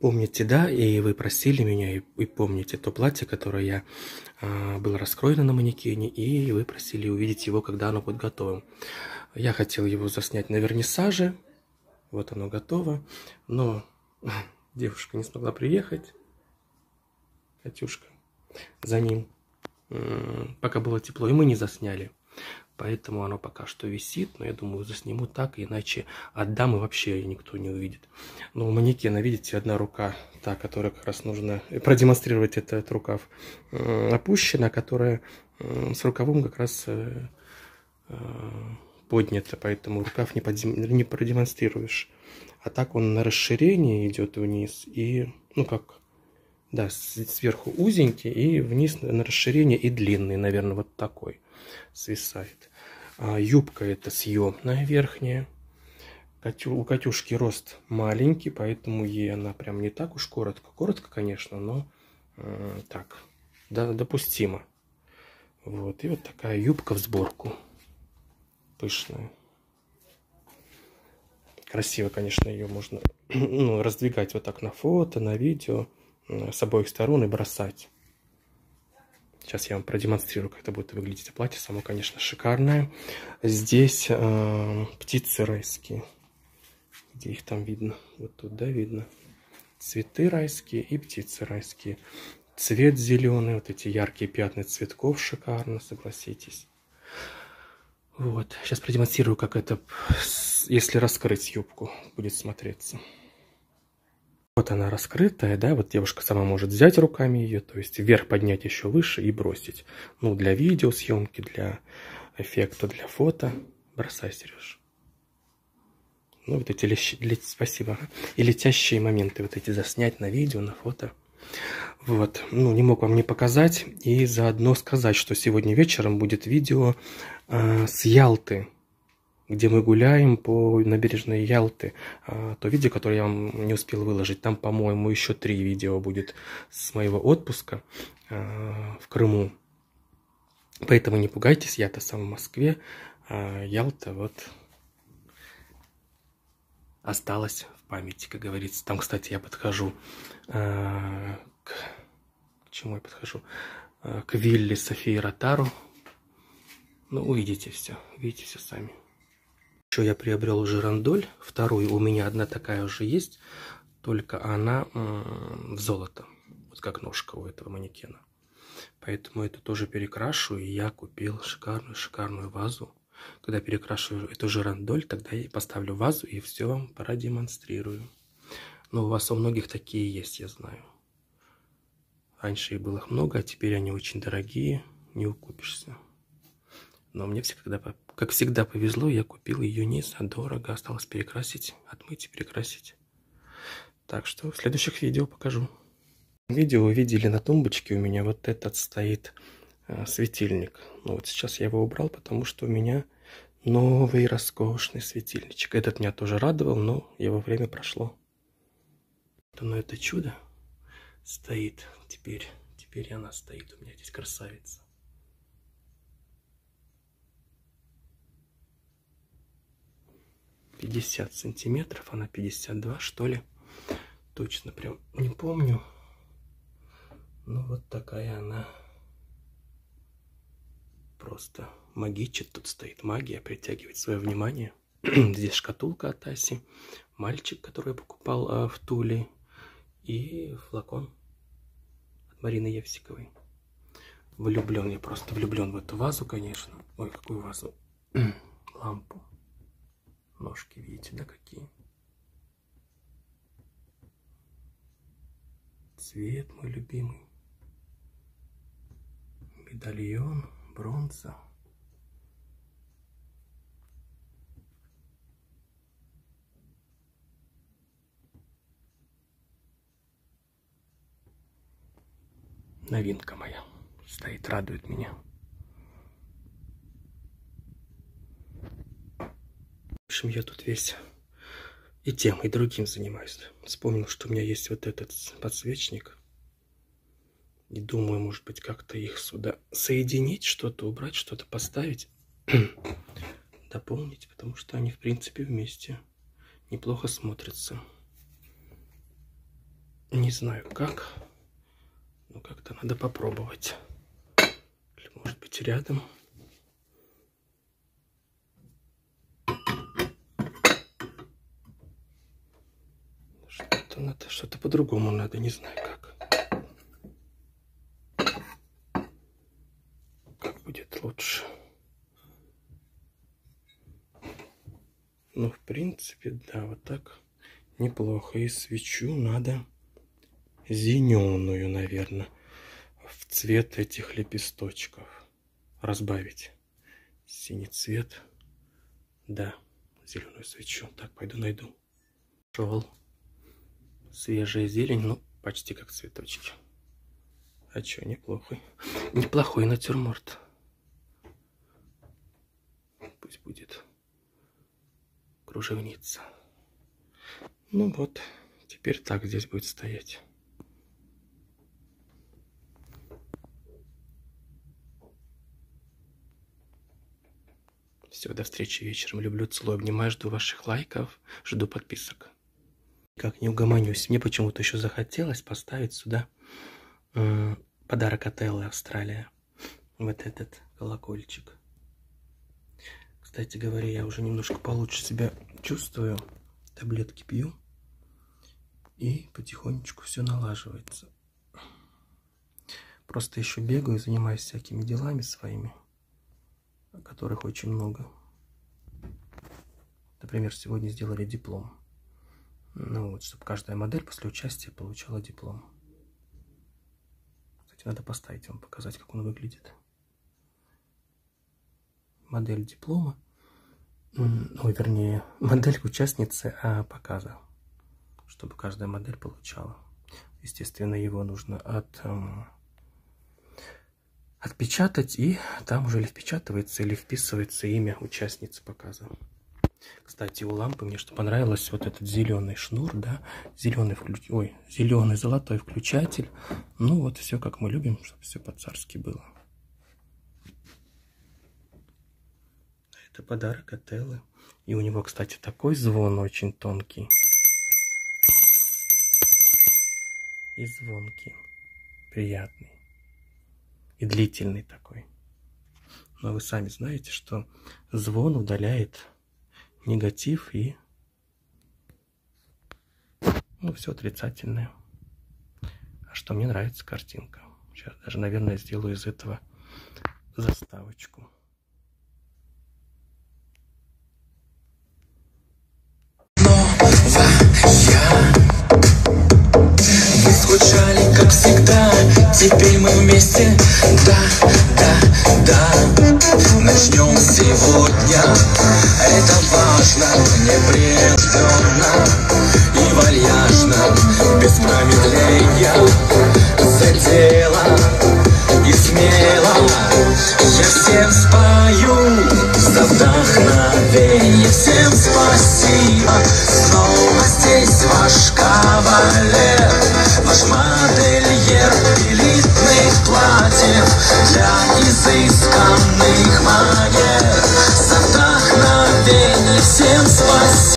Помните, да, и вы просили меня, и помните то платье, которое я было раскроено на манекене, и вы просили увидеть его, когда оно будет готовым. Я хотел его заснять на вернисаже, вот оно готово, но девушка не смогла приехать, Катюшка, за ним, пока было тепло, и мы не засняли. Поэтому оно пока что висит, но я думаю, засниму так, иначе отдам и вообще никто не увидит. Но у манекена, видите, одна рука, та, которая как раз нужно продемонстрировать этот рукав, опущена, которая с рукавом как раз поднята, поэтому рукав не продемонстрируешь. А так он на расширение идет вниз и, ну как, да, сверху узенький и вниз на расширение и длинный, наверное, вот такой свисает. Юбка это съемная верхняя. У Катюшки рост маленький, поэтому ей она прям не так уж коротко. Коротко, конечно, но так, да, допустимо. Вот, и вот такая юбка в сборку. Пышная. Красиво, конечно, ее можно раздвигать вот так на фото, на видео, с обоих сторон и бросать. Сейчас я вам продемонстрирую, как это будет выглядеть. А платье само, конечно, шикарное. Здесь птицы райские. Где их там видно? Вот тут, да, видно. Цветы райские и птицы райские. Цвет зеленый, вот эти яркие пятна цветков, шикарно, согласитесь. Вот, сейчас продемонстрирую, как это, если раскрыть юбку, будет смотреться. Вот она раскрытая, да, вот девушка сама может взять руками ее, то есть вверх поднять еще выше и бросить. Ну, для видеосъемки, для эффекта, для фото. Бросай, Сереж. Ну, вот эти спасибо. И летящие моменты вот эти заснять на видео, на фото. Вот, ну, не мог вам не показать и заодно сказать, что сегодня вечером будет видео с Ялты, где мы гуляем по набережной Ялты. То видео, которое я вам не успел выложить, там, по-моему, еще 3 видео будет с моего отпуска в Крыму. Поэтому не пугайтесь, я-то сам в Москве, а Ялта вот осталась в памяти, как говорится. Там, кстати, я подхожу к чему я подхожу? К вилле Софии Ротару. Ну, увидите все сами. Еще я приобрел жирандоль, вторую, у меня одна такая уже есть, только она в золото, вот как ножка у этого манекена. Поэтому это тоже перекрашу, и я купил шикарную вазу. Когда перекрашу эту жирандоль, тогда я поставлю вазу и все вам продемонстрирую. Но у вас у многих такие есть, я знаю. Раньше их было много, а теперь они очень дорогие, не укупишься. Но мне всегда, как всегда, повезло, я купил ее не за дорого, осталось перекрасить, отмыть и перекрасить. Так что в следующих видео покажу. В видео вы видели на тумбочке у меня вот этот стоит светильник. Ну вот сейчас я его убрал, потому что у меня новый роскошный светильничек. Этот меня тоже радовал, но его время прошло. Но это чудо стоит теперь она стоит у меня здесь, красавица. — 50 сантиметров, она 52, что ли. Точно прям не помню. Ну вот такая она. Просто магичит тут стоит. Магия притягивает свое внимание. Здесь шкатулка от Аси. Мальчик, который я покупал в Туле. И флакон от Марины Евсиковой. Влюблен, я просто влюблен в эту вазу, конечно. Ой, какую вазу? Лампу. Ножки, видите, да, какие? Цвет мой любимый. Медальон, бронза. Новинка моя. Стоит, радует меня. В общем, я тут весь и тем, и другим занимаюсь. Вспомнил, что у меня есть вот этот подсвечник. И думаю, может быть, как-то их сюда соединить, что-то убрать, что-то поставить, дополнить, потому что они, в принципе, вместе неплохо смотрятся. Не знаю как, но как-то надо попробовать. Или может быть рядом. Что-то надо, что-то по-другому надо, не знаю как. Как будет лучше. Ну, в принципе, да, вот так неплохо. И свечу надо зеленую, наверное, в цвет этих лепесточков. Разбавить. Синий цвет. Да, зеленую свечу. Так, пойду найду. Шел. Свежая зелень, ну, почти как цветочки. А чё, неплохой. Неплохой натюрморт. Пусть будет кружевница. Ну вот, теперь так здесь будет стоять. Все, до встречи вечером. Люблю, целую, обнимаю, жду ваших лайков, жду подписок. Как не угомонюсь. Мне почему-то еще захотелось поставить сюда подарок от Эллы, Австралия. Вот этот колокольчик. Кстати говоря, я уже немножко получше себя чувствую. Таблетки пью. И потихонечку все налаживается. Просто еще бегаю, занимаюсь всякими делами своими, которых очень много. Например, сегодня сделали диплом. Ну вот, чтобы каждая модель после участия получала диплом. Кстати, надо поставить вам, показать, как он выглядит. Модель диплома. Ой, вернее, модель участницы показа. Чтобы каждая модель получала. Естественно, его нужно отпечатать, и там уже или впечатывается, или вписывается имя участницы показа. Кстати, у лампы мне что понравилось, вот этот зеленый шнур, да, зеленый золотой включатель. Ну вот все как мы любим, чтобы все по-царски было. Это подарок от Эллы. И у него, кстати, такой звон очень тонкий. И звонкий, приятный. И длительный такой. Но вы сами знаете, что звон удаляет негатив и все отрицательное. А что мне нравится картинка. Сейчас даже, наверное, сделаю из этого заставочку. Мы скучали, как всегда. Теперь мы вместе. Да. Начнем сегодня. Это важно, непринужденно и вальяжно, без промедления. За дело и смело я всем спою за вдохновение. Всем спасибо. Снова здесь ваш кавалер.